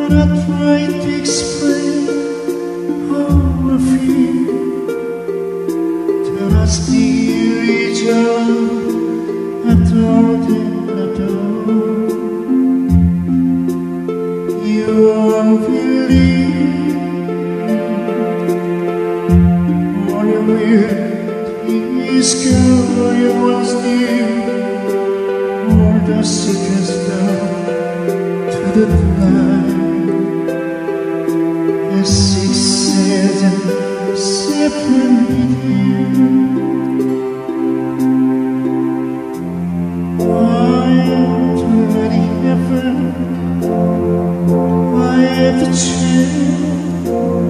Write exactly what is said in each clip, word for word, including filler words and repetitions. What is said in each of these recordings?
when I try to explain how I feel, till I still reach out after all that I do. You unbelieve, all you will is good, you was new. All the secrets down to the light, as six says and separate you. I am already heaven, I had the chance,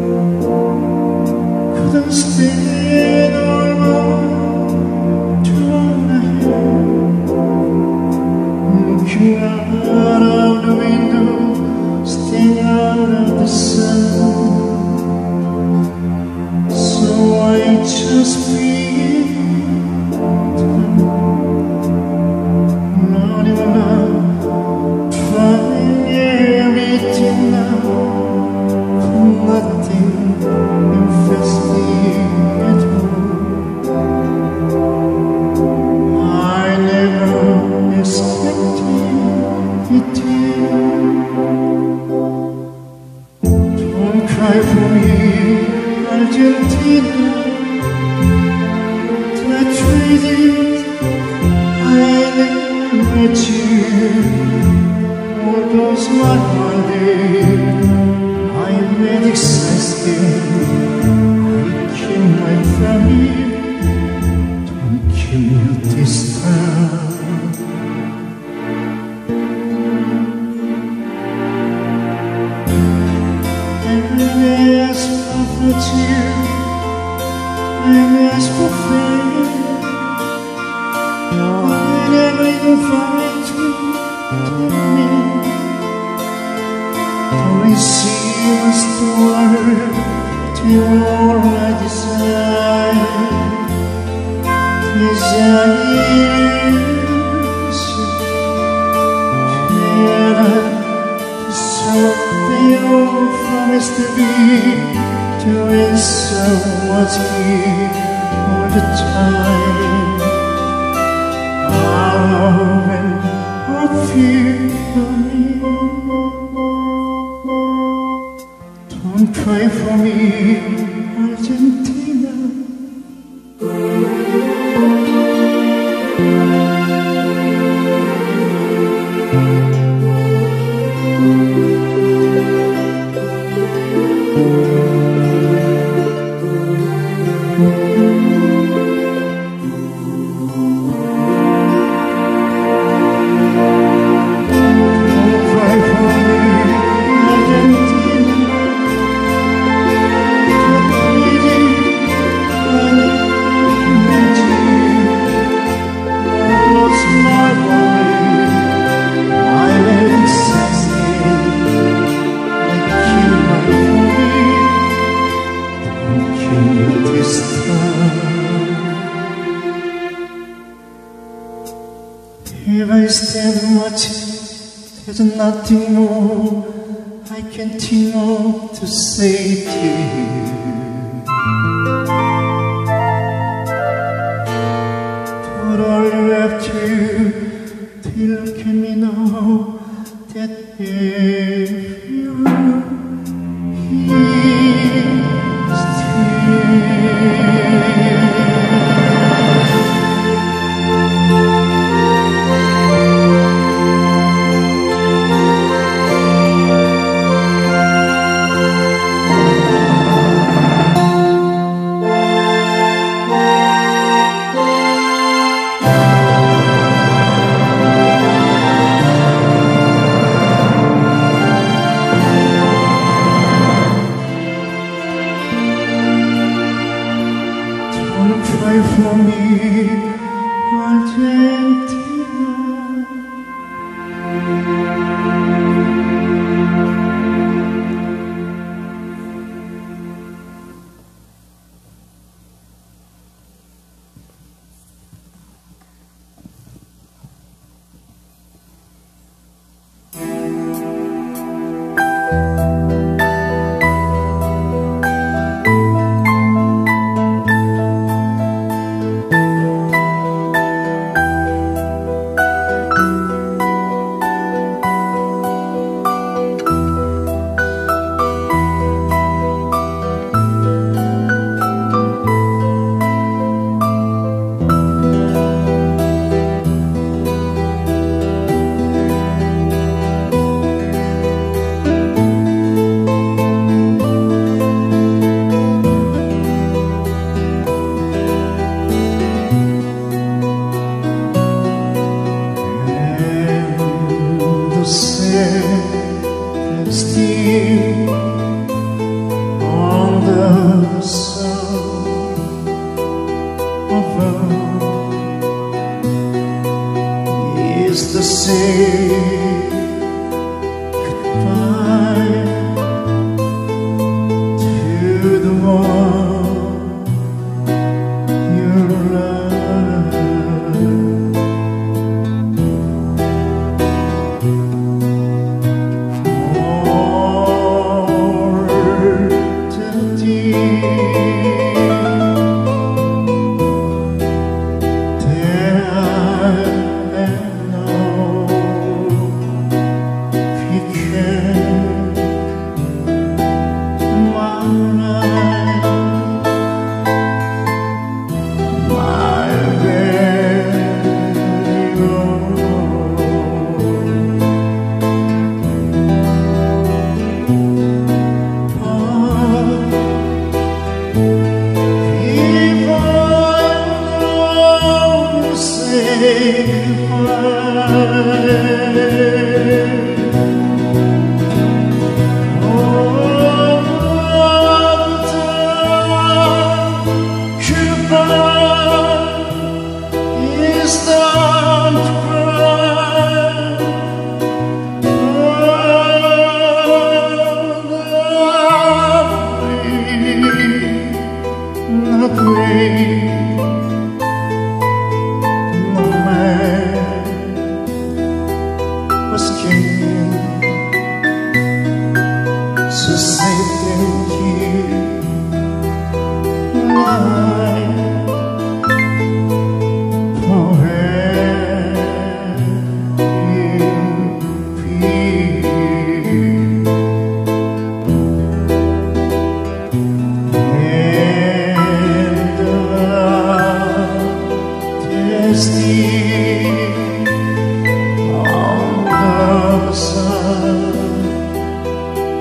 couldn't stay no more to run ahead. Looking out of the window, staying out of the sun. So I just feel not even now, trying everything now, for nothing infests me at all. I never expected it to. Don't cry for me, Argentina. That treaty I never met you. All those my holidays I made exciting. I kill my family. Don't kill you this time. I ask for fortune, I ask for fame. Whenever you find me, tell me. Don't receive a story till all I desire. Desires, and I something all promised to be. Doing so much here all the time. Oh, and I feel for me. Don't cry for me, Argentina. If I stand much, there's nothing more I can think of to say to you. But all you have to do, to look at me now, that if you're here still.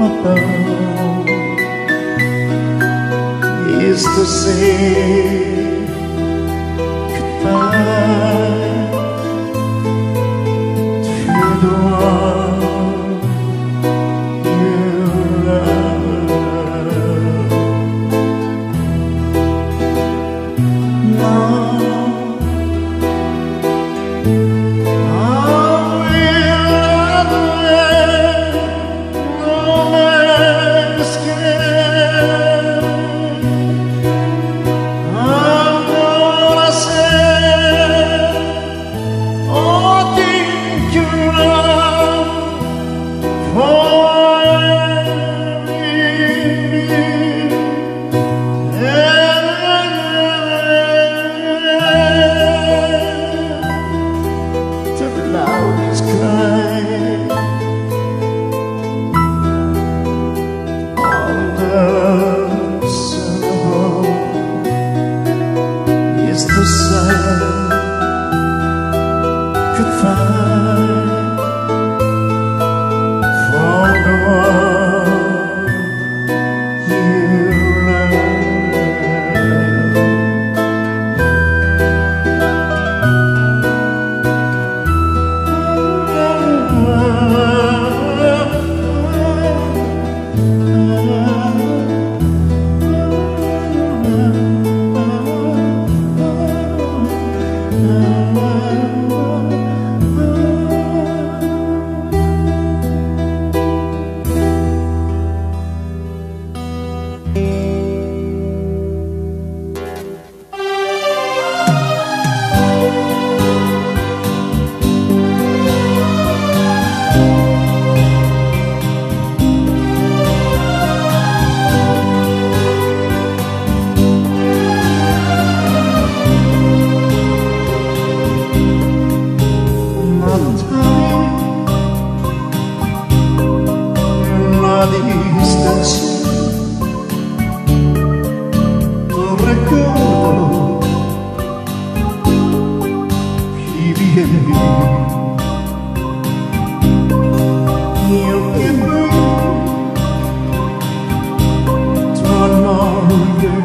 alone is to say goodbye to the one you love. Now the sun could find for the one you love. Distancia, lo recuerdo y bien y el tiempo torna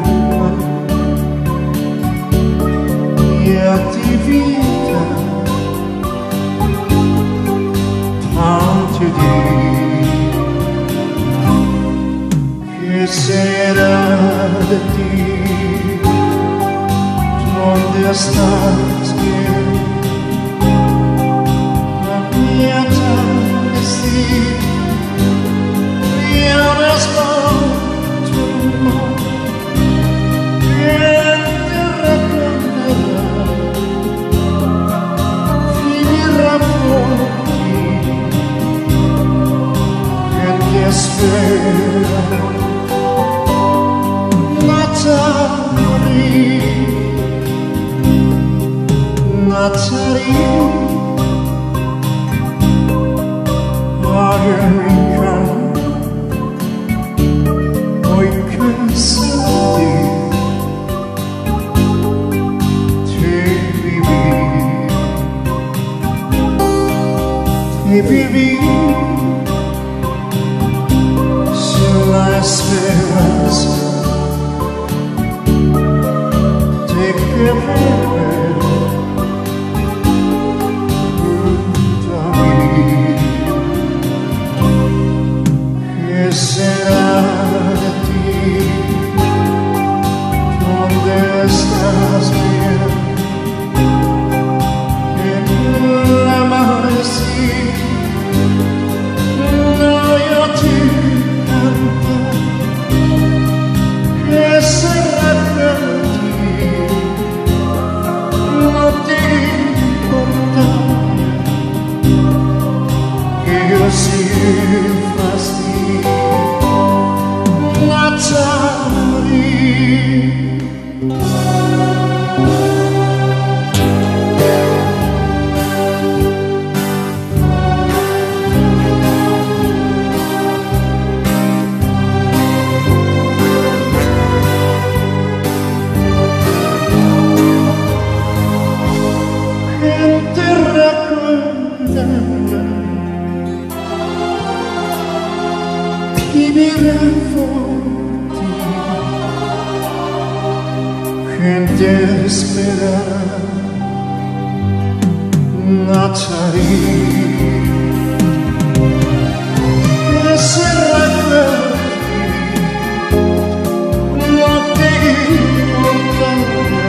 y activita tanto di ¿qué será de ti? ¿Dónde estás bien? La mía atardecer y ahora estoy tu amor. ¿Quién te recordará? Finirá por ti. ¿Quién te espera? Natalie, Natalie, Margarita, hoy cansé de vivir, de vivir sin la esperanza de querer junto a mí. ¿Qué será de ti? ¿Dónde estás bien? En el amanecer no yo te cantar. ¿Qué será de ti? No te importa que yo sin fastidio keep it unfolding and desperate Natalie será no te importa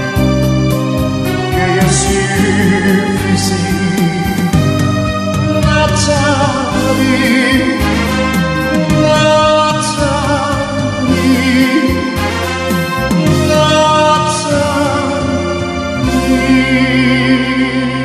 que yo suficiente Natalie Natalie Natalie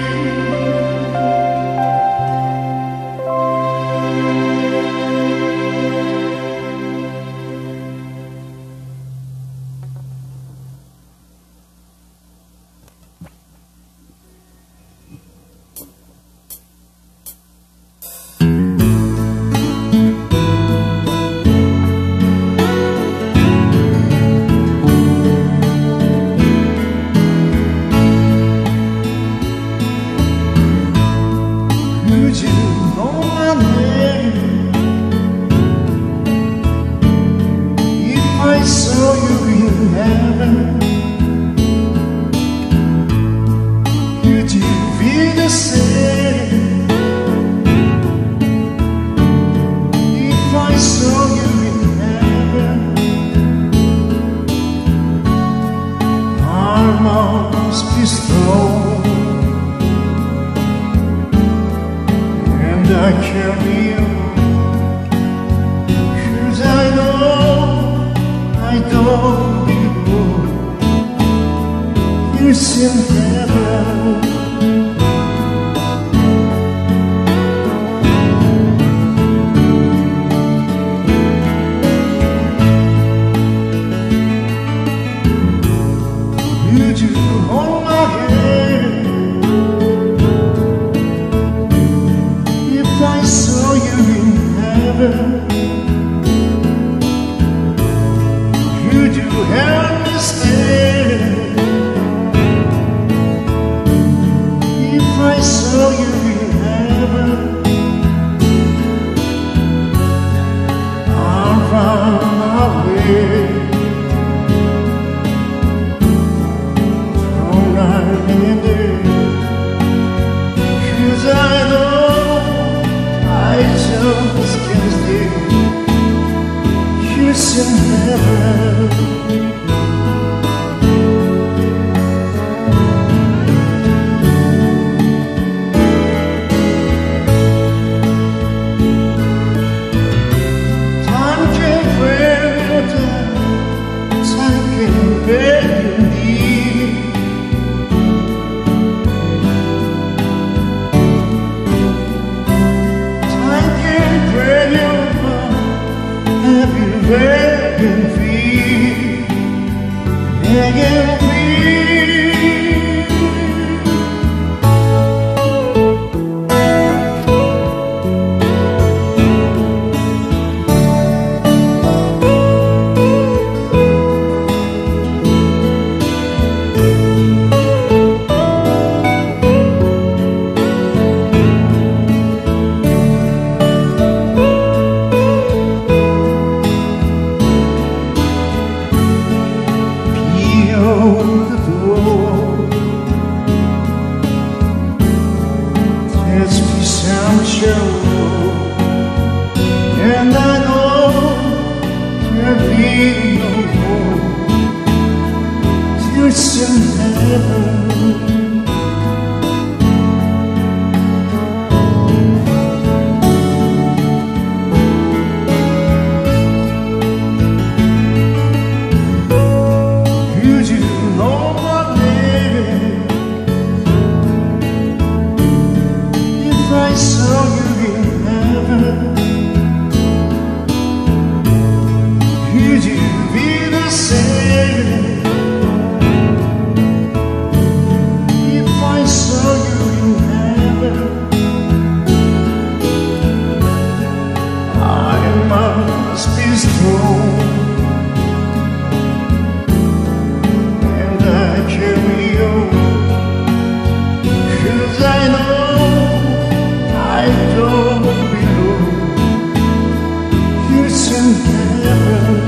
heaven.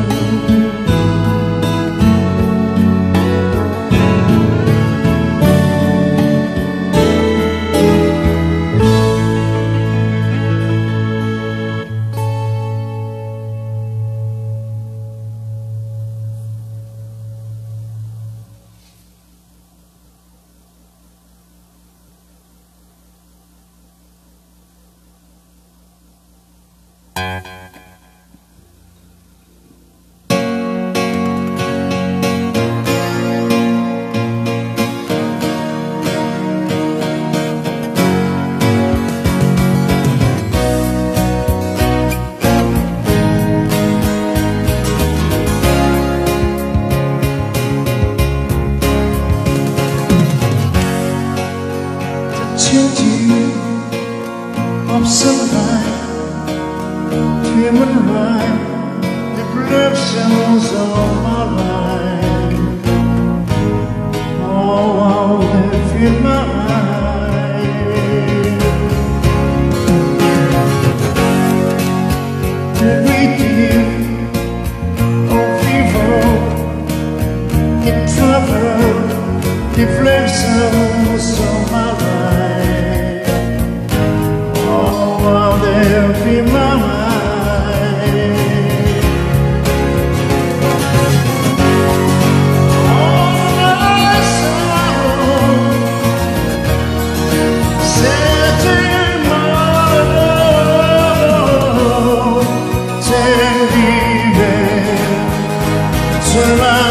Changing of sunlight, human right, reflections of my life. Oh, I live in my eyes. Everything of evil in trouble, reflections of my life. There in my mind, all my soul setting my love, take me there to my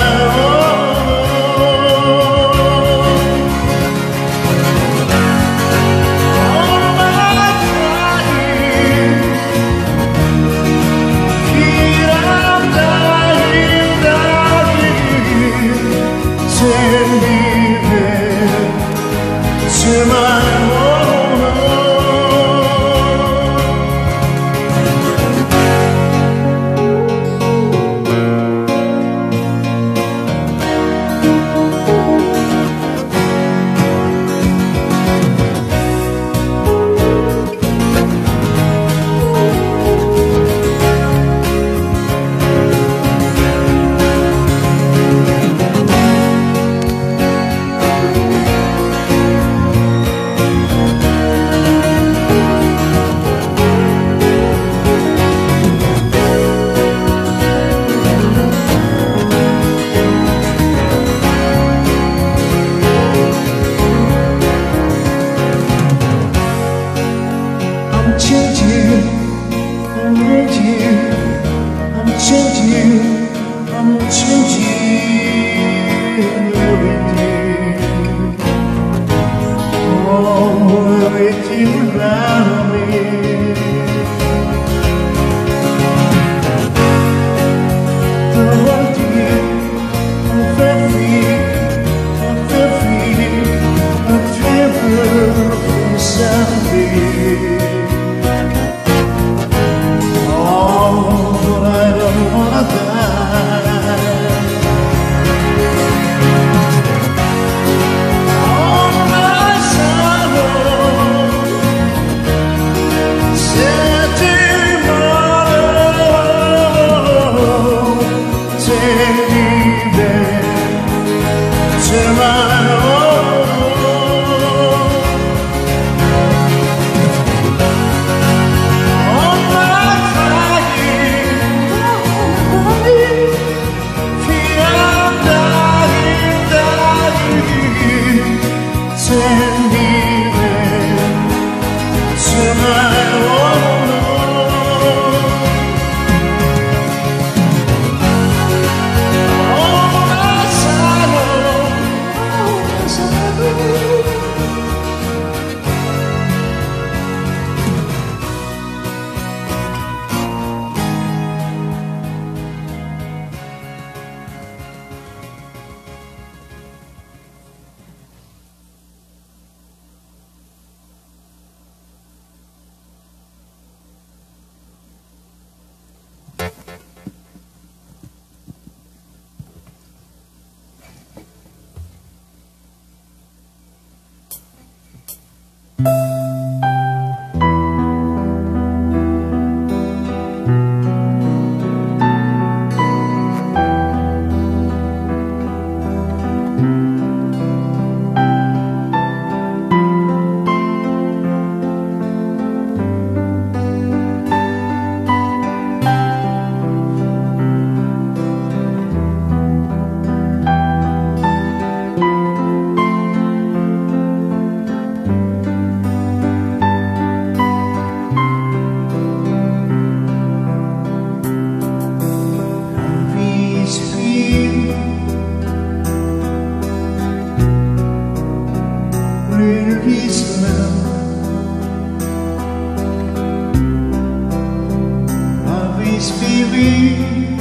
is feeling,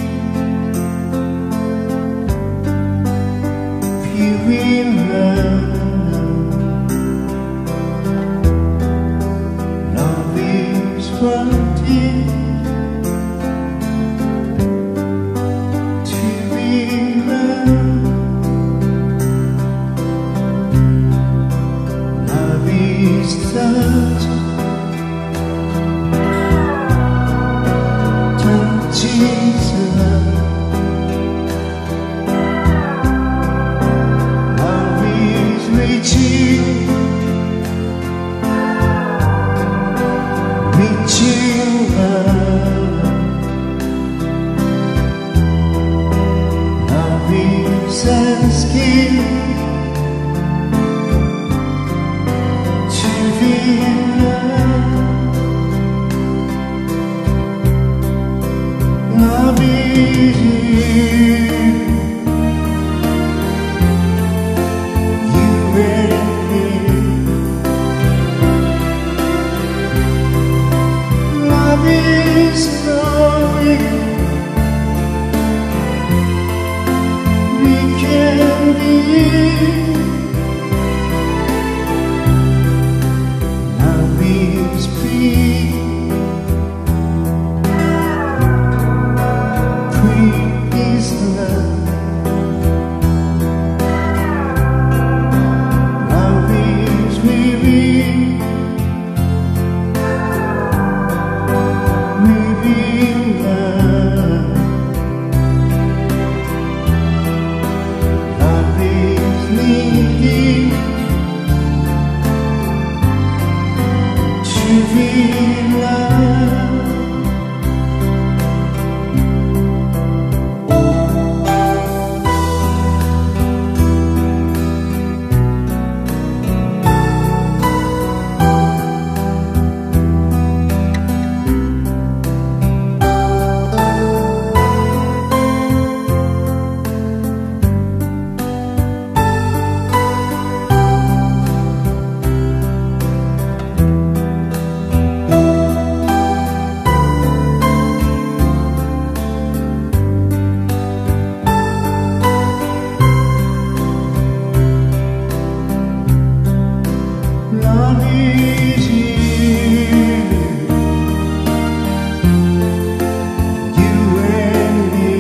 feeling love. Love is wanting to be loved. Love is touch. Skin to be loved. Love is you, you and me. Love is knowing we can be. Love is free, free is love. Love is living, living love. Love is needing to be loved. Love is you, you and me.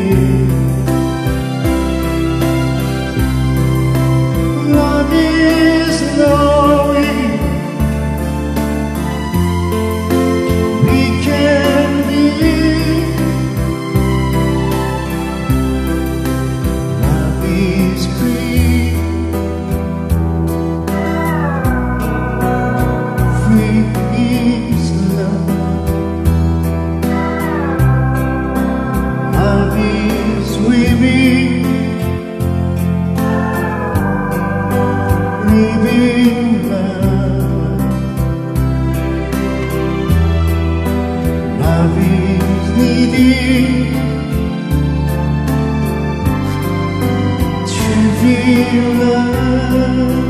Love is knowing we can be. Love is free, is love. Love is living, living love. Love is needing to be loved.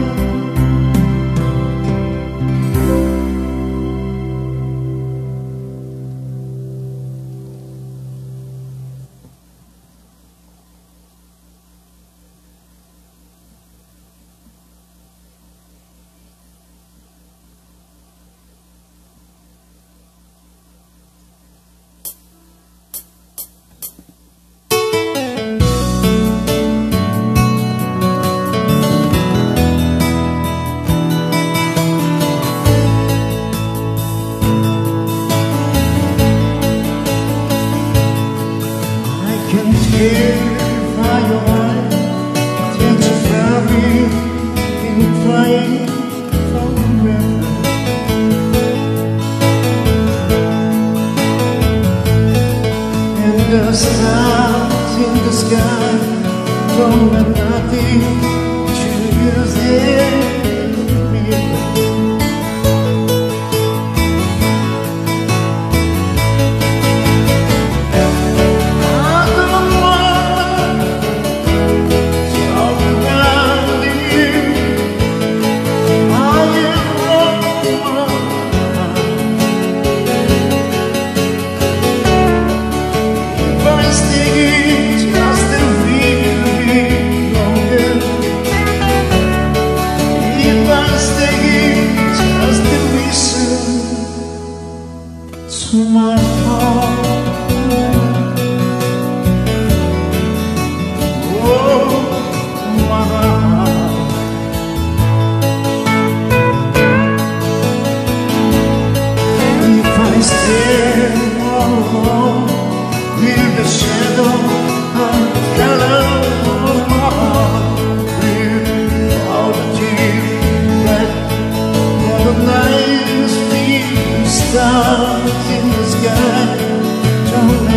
The stars in the sky from nothing to use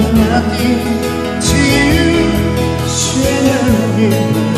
nothing to you, sharing.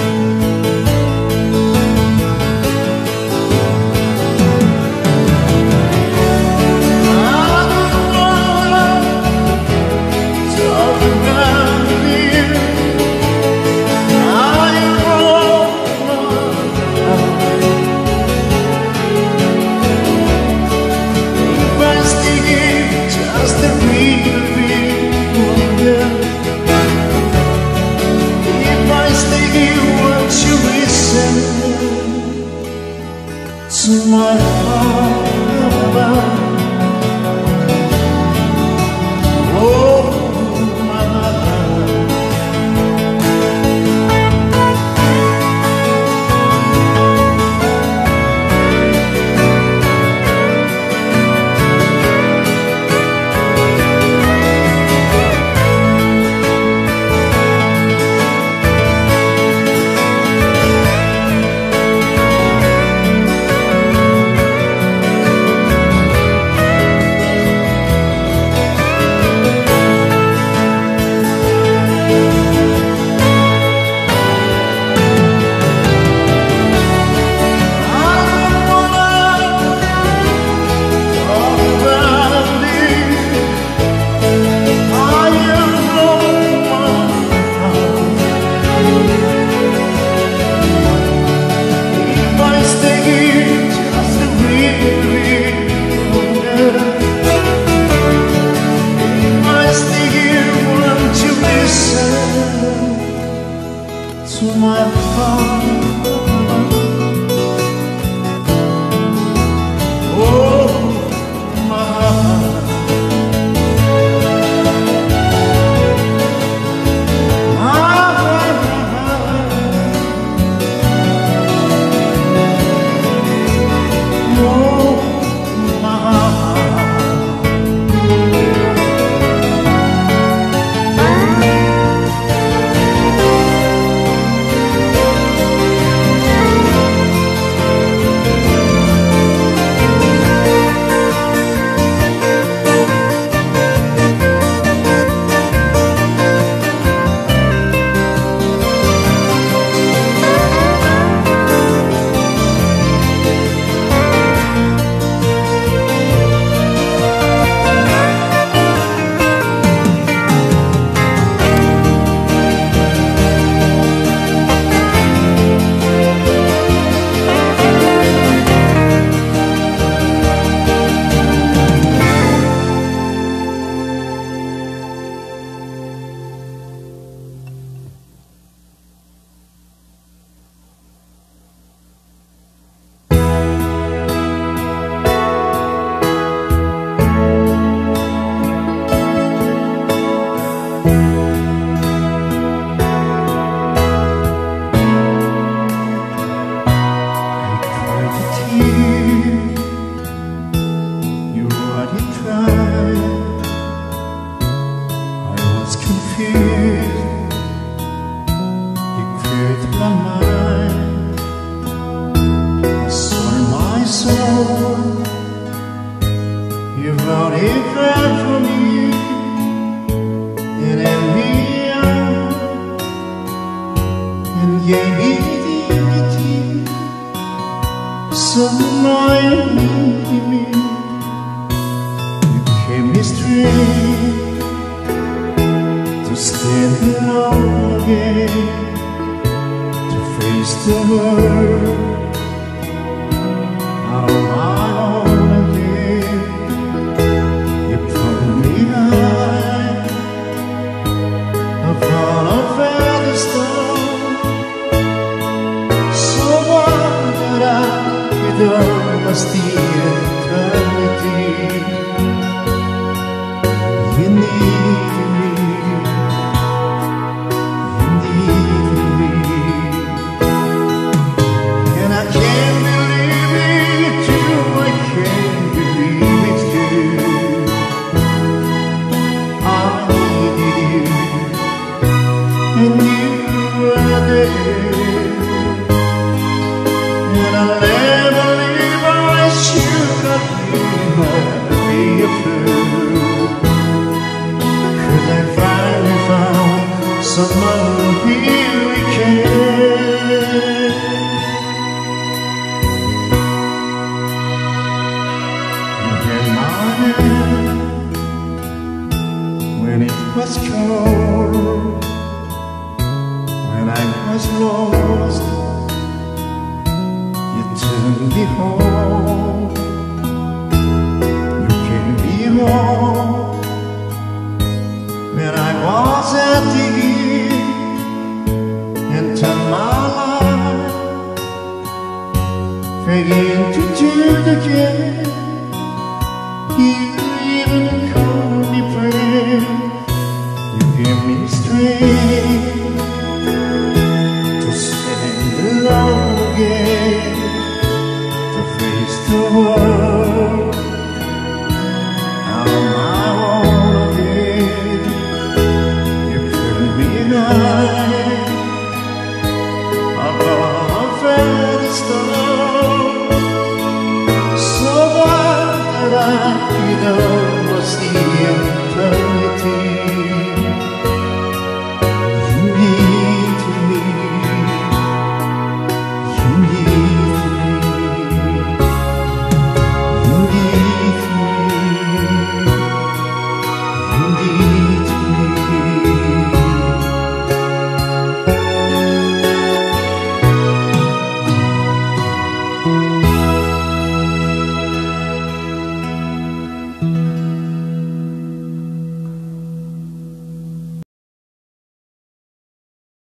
To my heart, oh my heart. To my heart, oh my heart, oh my heart. You wrote a cry for me and let me out and gave me dignity, some mind me. You gave me strength to stand alone again, to face the world out of my own again. You put me high upon a pedestal, so what that I with almost the eternity. You need me, you need me, and I can't believe it too, I can't believe it too. I needed you, and you were there, and I'll never leave. I I finally found someone who really cared. You had my hand when it was cold, when I was lost. You took me home. You came me home when I was at the end, into my life, begging to do it again. You even called me friend. You give me strength.